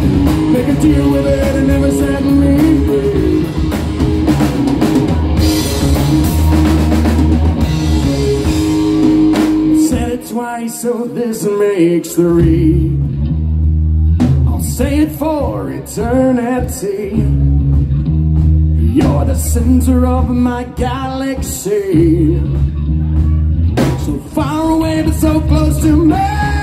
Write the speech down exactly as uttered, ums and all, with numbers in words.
Make a deal with it and never set me free. Said it twice, so this makes three. I'll say it for eternity. You're the center of my galaxy, so far away but so close to me.